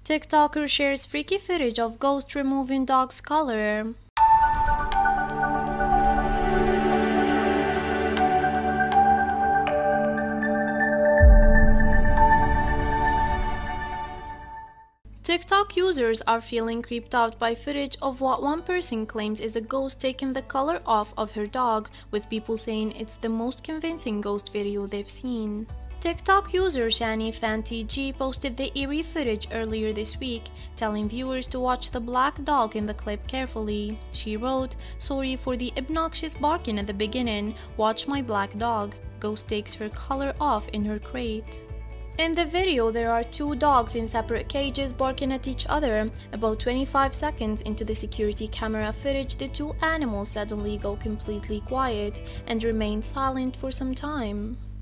TikToker shares freaky footage of ghost removing dog's collar. TikTok users are feeling creeped out by footage of what one person claims is a ghost taking the collar off of her dog, with people saying it's the most convincing ghost video they've seen. TikTok user Shani Fanti G posted the eerie footage earlier this week, telling viewers to watch the black dog in the clip carefully. She wrote, "Sorry for the obnoxious barking at the beginning. Watch my black dog. Ghost takes her collar off in her crate." In the video, there are two dogs in separate cages barking at each other. About 25 seconds into the security camera footage, the two animals suddenly go completely quiet and remain silent for some time.